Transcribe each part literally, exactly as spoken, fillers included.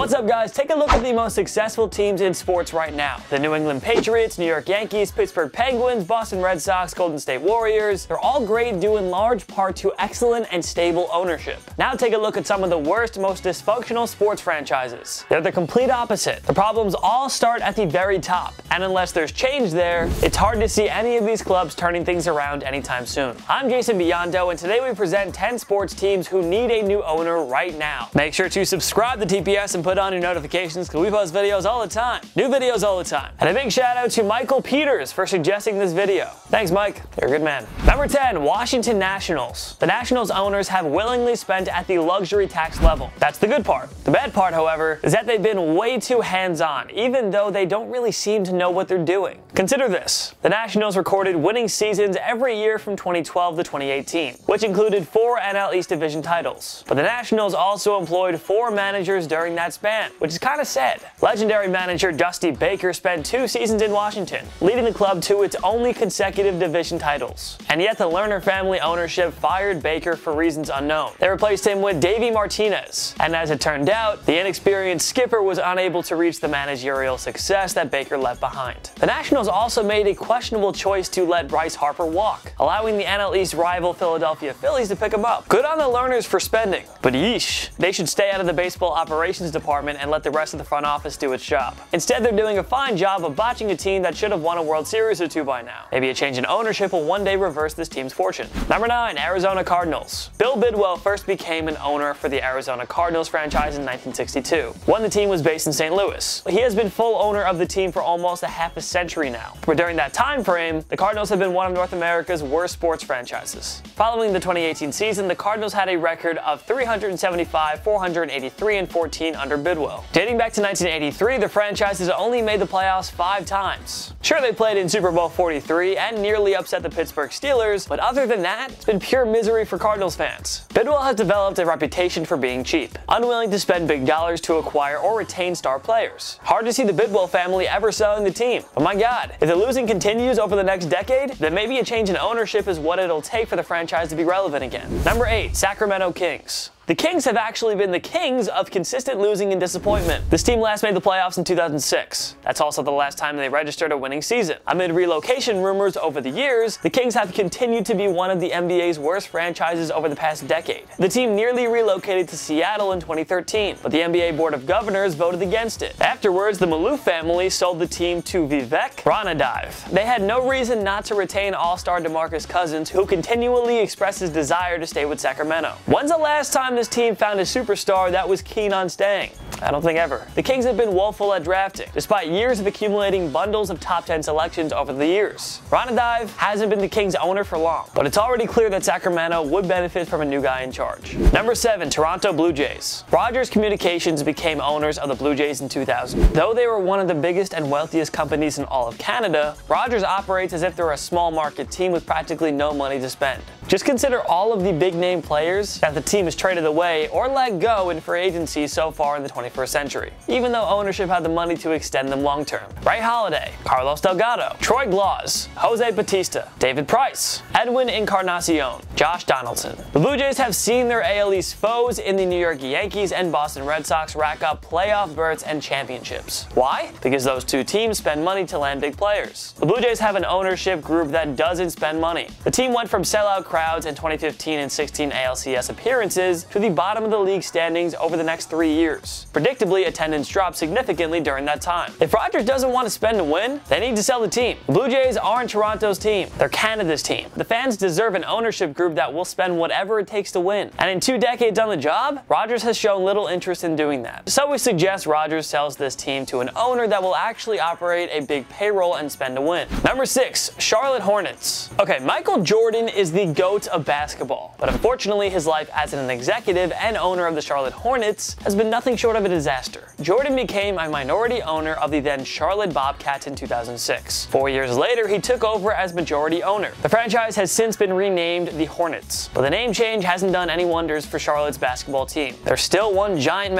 What's up, guys? Take a look at the most successful teams in sports right now. The New England Patriots, New York Yankees, Pittsburgh Penguins, Boston Red Sox, Golden State Warriors. They're all great due in large part to excellent and stable ownership. Now take a look at some of the worst, most dysfunctional sports franchises. They're the complete opposite. The problems all start at the very top, and unless there's change there, it's hard to see any of these clubs turning things around anytime soon. I'm Jason Biondo, and today we present ten sports teams who need a new owner right now. Make sure to subscribe to T P S and put on your notifications because we post videos all the time. New videos all the time. And a big shout out to Michael Peters for suggesting this video. Thanks, Mike. You're a good man. Number ten, Washington Nationals. The Nationals owners have willingly spent at the luxury tax level. That's the good part. The bad part, however, is that they've been way too hands-on, even though they don't really seem to know what they're doing. Consider this. The Nationals recorded winning seasons every year from twenty twelve to twenty eighteen, which included four N L East Division titles. But the Nationals also employed four managers during that span, which is kind of sad. Legendary manager Dusty Baker spent two seasons in Washington, leading the club to its only consecutive division titles. And yet the Lerner family ownership fired Baker for reasons unknown. They replaced him with Davey Martinez, and as it turned out, the inexperienced skipper was unable to reach the managerial success that Baker left behind. The Nationals also made a questionable choice to let Bryce Harper walk, allowing the N L East rival Philadelphia Phillies to pick him up. Good on the Lerners for spending, but yeesh, they should stay out of the baseball operations department and let the rest of the front office do its job. Instead, they're doing a fine job of botching a team that should have won a World Series or two by now. Maybe a change in ownership will one day reverse this team's fortune. Number nine, Arizona Cardinals. Bill Bidwell first became an owner for the Arizona Cardinals franchise in nineteen sixty-two, when the team was based in Saint Louis. He has been full owner of the team for almost a half a century now. But during that time frame, the Cardinals have been one of North America's worst sports franchises. Following the twenty eighteen season, the Cardinals had a record of three hundred seventy-five, four hundred eighty-three, and fourteen under Bidwell. Dating back to nineteen eighty-three, the franchise has only made the playoffs five times. Sure, they played in Super Bowl forty-three and nearly upset the Pittsburgh Steelers, but other than that, it's been pure misery for Cardinals fans. Bidwell has developed a reputation for being cheap, unwilling to spend big dollars to acquire or retain star players. Hard to see the Bidwell family ever selling the team. But my God, if the losing continues over the next decade, then maybe a change in ownership is what it'll take for the franchise to be relevant again. Number eight, Sacramento Kings. The Kings have actually been the kings of consistent losing and disappointment. This team last made the playoffs in two thousand six. That's also the last time they registered a winning season. Amid relocation rumors over the years, the Kings have continued to be one of the N B A's worst franchises over the past decade. The team nearly relocated to Seattle in twenty thirteen, but the N B A Board of Governors voted against it. Afterwards, the Maloof family sold the team to Vivek Ranadive. They had no reason not to retain all-star DeMarcus Cousins, who continually expressed his desire to stay with Sacramento. When's the last time this team found a superstar that was keen on staying? I don't think ever. The Kings have been woeful at drafting, despite years of accumulating bundles of top ten selections over the years. Ranadive hasn't been the Kings owner for long, but it's already clear that Sacramento would benefit from a new guy in charge. Number seven, Toronto Blue Jays. Rogers Communications became owners of the Blue Jays in two thousand. Though they were one of the biggest and wealthiest companies in all of Canada, Rogers operates as if they're a small market team with practically no money to spend. Just consider all of the big name players that the team has traded away or let go in free agency so far in the twenty-first century, even though ownership had the money to extend them long term. Ray Holiday, Carlos Delgado, Troy Glaus, Jose Batista, David Price, Edwin Encarnacion, Josh Donaldson. The Blue Jays have seen their A L East foes in the New York Yankees and Boston Red Sox rack up playoff berths and championships. Why? Because those two teams spend money to land big players. The Blue Jays have an ownership group that doesn't spend money. The team went from sellout crowds in twenty fifteen and sixteen A L C S appearances to the bottom of the league standings over the next three years. Predictably, attendance dropped significantly during that time. If Rogers doesn't want to spend to win, they need to sell the team. The Blue Jays aren't Toronto's team. They're Canada's team. The fans deserve an ownership group that will spend whatever it takes to win. And in two decades on the job, Rogers has shown little interest in doing that. So we suggest Rogers sells this team to an owner that will actually operate a big payroll and spend to win. Number six, Charlotte Hornets. Okay, Michael Jordan is the GOAT of basketball, but unfortunately his life as an executive and owner of the Charlotte Hornets has been nothing short of a disaster. Jordan became a minority owner of the then Charlotte Bobcats in two thousand six. Four years later, he took over as majority owner. The franchise has since been renamed the Hornets, but the name change hasn't done any wonders for Charlotte's basketball team. They're still one giant mess.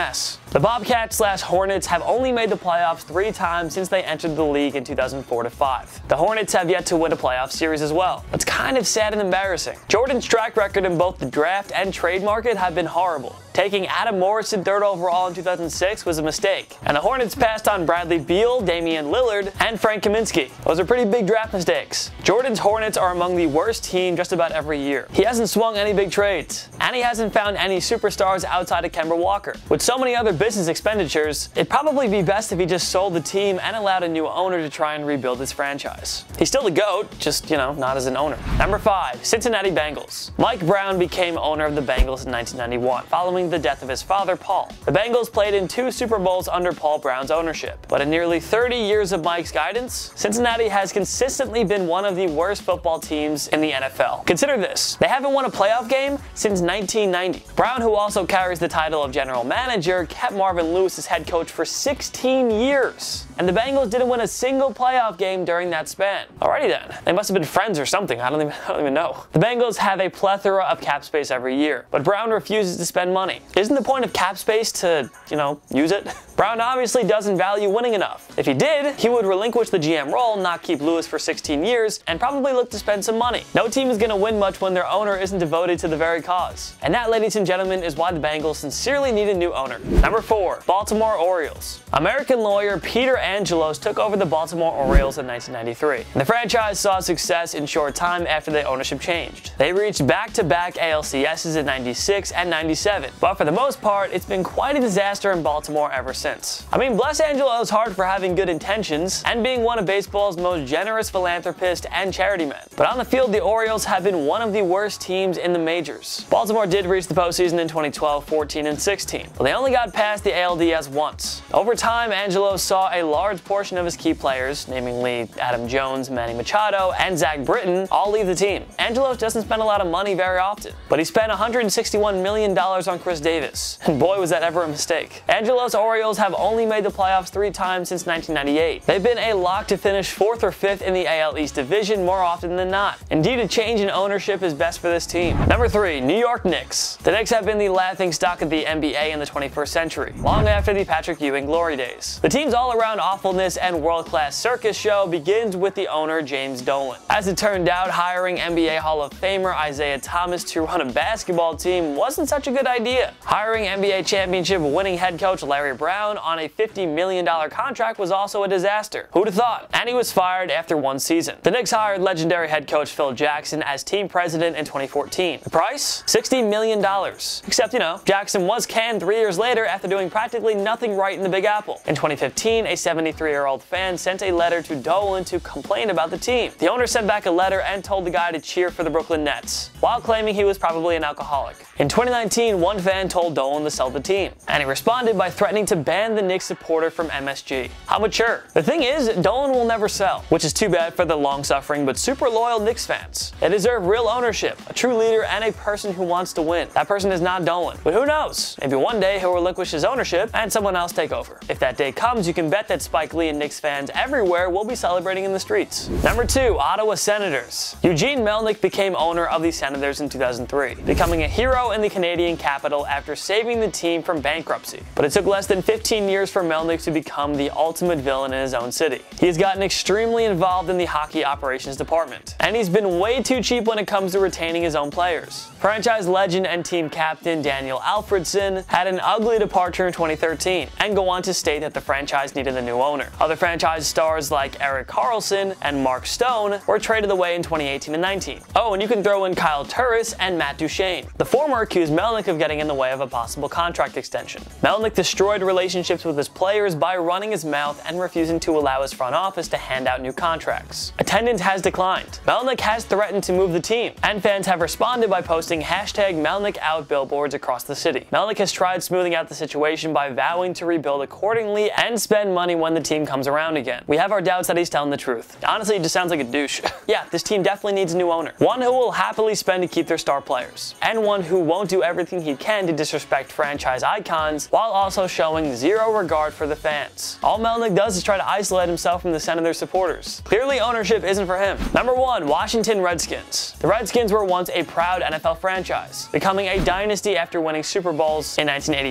The Bobcats slash Hornets have only made the playoffs three times since they entered the league in two thousand four to five. The Hornets have yet to win a playoff series as well. It's kind of sad and embarrassing. Jordan's track record in both the draft and trade market have been horrible. Taking Adam Morrison third overall in two thousand six was a mistake, and the Hornets passed on Bradley Beal, Damian Lillard, and Frank Kaminsky. Those are pretty big draft mistakes. Jordan's Hornets are among the worst team just about every year. He hasn't swung any big trades, and he hasn't found any superstars outside of Kemba Walker. With so many other business expenditures, it'd probably be best if he just sold the team and allowed a new owner to try and rebuild his franchise. He's still the GOAT, just, you know, not as an owner. Number five, Cincinnati Bengals. Mike Brown became owner of the Bengals in nineteen ninety-one, following the death of his father, Paul. The Bengals played in two Super Bowls under Paul Brown's ownership, but in nearly thirty years of Mike's guidance, Cincinnati has consistently been one of the worst football teams in the N F L. Consider this, they haven't won a playoff game since nineteen ninety. Brown, who also carries the title of general manager, kept Marvin Lewis as head coach for sixteen years, and the Bengals didn't win a single playoff game during that span. Alrighty then, they must have been friends or something, I don't even, I don't even know. The Bengals have a plethora of cap space every year, but Brown refuses to spend money. Isn't the point of cap space to, you know, use it? Brown obviously doesn't value winning enough. If he did, he would relinquish the G M role, not keep Lewis for sixteen years, and probably look to spend some money. No team is going to win much when their owner isn't devoted to the very cause. And that, ladies and gentlemen, is why the Bengals sincerely need a new owner. Number four, Baltimore Orioles. American lawyer Peter Angelos took over the Baltimore Orioles in nineteen ninety-three. And the franchise saw success in short time after the ownership changed. They reached back-to-back A L C S's in ninety-six and ninety-seven, but for the most part, it's been quite a disaster in Baltimore ever since. I mean, bless Angelos' heart for having good intentions and being one of baseball's most generous philanthropists and charity men. But on the field, the Orioles have been one of the worst teams in the majors. Baltimore did reach the postseason in twenty twelve, fourteen, and sixteen, but they only got past the A L D S once. Over time, Angelos saw a large portion of his key players, namely Adam Jones, Manny Machado, and Zach Britton, all leave the team. Angelos doesn't spend a lot of money very often, but he spent one hundred sixty-one million dollars on Chris Davis, and boy was that ever a mistake. Angelos' Orioles have only made the playoffs three times since nineteen ninety-eight. They've been a lock to finish fourth or fifth in the A L East division more often than not. Indeed, a change in ownership is best for this team. Number three, New York Knicks. The Knicks have been the laughingstock of the N B A in the twenty-first century, long after the Patrick Ewing glory days. The team's all-around awfulness and world-class circus show begins with the owner, James Dolan. As it turned out, hiring N B A Hall of Famer Isaiah Thomas to run a basketball team wasn't such a good idea. Hiring N B A championship winning head coach Larry Brown on a fifty million dollar contract was also a disaster. Who'd have thought? And he was fired after one season. The Knicks hired legendary head coach Phil Jackson as team president in twenty fourteen. The price? sixty million dollars. Except, you know, Jackson was canned three years later after doing practically nothing right in the Big Apple. In twenty fifteen, a seventy-three-year-old fan sent a letter to Dolan to complain about the team. The owner sent back a letter and told the guy to cheer for the Brooklyn Nets, while claiming he was probably an alcoholic. In twenty nineteen, one fan told Dolan to sell the team, and he responded by threatening to ban the Knicks supporter from M S G. How mature. The thing is, Dolan will never sell, which is too bad for the long-suffering but super loyal Knicks fans. They deserve real ownership, a true leader, and a person who wants to win. That person is not Dolan, but who knows? Maybe one day he'll relinquish his ownership and someone else take over. If that day comes, you can bet that Spike Lee and Knicks fans everywhere will be celebrating in the streets. Number two, Ottawa Senators. Eugene Melnyk became owner of the Senators in two thousand three, becoming a hero in the Canadian capital after saving the team from bankruptcy. But it took less than fifteen years for Melnyk to become the ultimate villain in his own city. He has gotten extremely involved in the hockey operations department, and he's been way too cheap when it comes to retaining his own players. Franchise legend and team captain Daniel Alfredson had an ugly departure in twenty thirteen, and go on to state that the franchise needed a new owner. Other franchise stars like Erik Karlsson and Mark Stone were traded away in twenty eighteen and nineteen. Oh, and you can throw in Kyle Turris and Matt Duchene. The former accused Melnyk of getting in the way of a possible contract extension. Melnyk destroyed relationships with his players by running his mouth and refusing to allow his front office to hand out new contracts. Attendance has declined. Melnyk has threatened to move the team, and fans have responded by posting hashtag Melnyk out billboards across the city. Melnyk has tried smoothing out the situation by vowing to rebuild accordingly and spend money when the team comes around again. We have our doubts that he's telling the truth. Honestly, he just sounds like a douche. Yeah, this team definitely needs a new owner. One who will happily spend to keep their star players, and one who won't do everything he can to disrespect franchise icons while also showing zero regard for the fans. All Melnyk does is try to isolate himself from the Senators supporters. Clearly, ownership isn't for him. Number one, Washington Redskins. The Redskins were once a proud N F L franchise, becoming a dynasty after winning Super Bowls in nineteen eighty-two,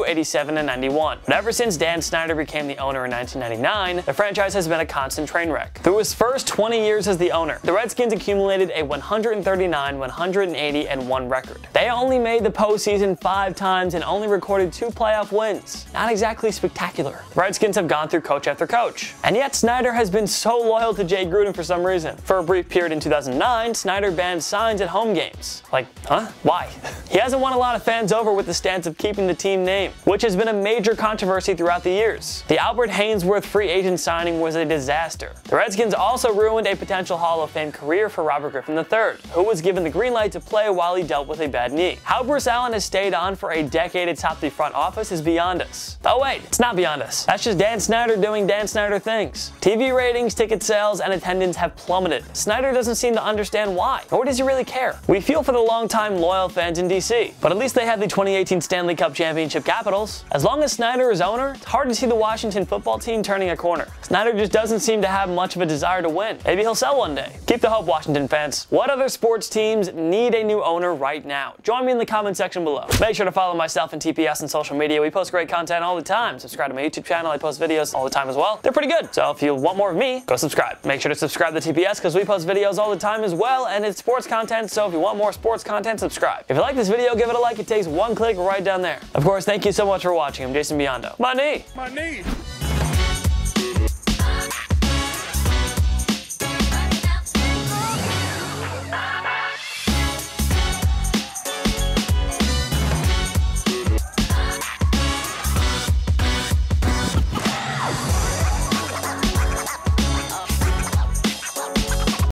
eighty-seven, and ninety-one. But ever since Dan Snyder became the owner in nineteen ninety-nine, the franchise has been a constant train wreck. Through his first twenty years as the owner, the Redskins accumulated a one hundred thirty-nine, one hundred eighty, and one record. They only made the postseason five times and only recorded two playoff wins. Not exactly spectacular. The Redskins have gone through coach after coach. And yet Snyder has been so loyal to Jay Gruden for some reason. For a brief period in two thousand nine, Snyder banned signs at home games. Like, huh? Why? He hasn't won a lot of fans over with the stance of keeping the team name, which has been a major controversy throughout the years. The Albert Haynesworth free agent signing was a disaster. The Redskins also ruined a potential Hall of Fame career for Robert Griffin the third, who was given the green light to play while he dealt with a bad knee. How Bruce Allen has stayed on for a decade atop the front office is beyond us. Oh wait, it's not beyond us. That's just Dan Snyder doing Dan Snyder things. T V ratings, ticket sales, and attendance have plummeted. Snyder doesn't seem to understand why, nor does he really care. We feel for the long-time loyal fans in D C, but at least they have the twenty eighteen Stanley Cup Championship Capitals. As long as Snyder is owner, it's hard to see the Washington football team turning a corner. Snyder just doesn't seem to have much of a desire to win. Maybe he'll sell one day. Keep the hope, Washington fans. What other sports teams need a new owner right now? Join me in the comment section below. Make sure to follow myself and T P S on social media. We post great content all the time. Subscribe to my YouTube channel. I post videos all the time as well. They're pretty good. So if you want more of me, go subscribe. Make sure to subscribe to T P S because we post videos all the time as well, and it's sports content, so if you want more sports content, subscribe. If you like this video, give it a like. It takes one click right down there. Of course, thank you so much for watching. I'm Jason Biondo. My knee! My knee!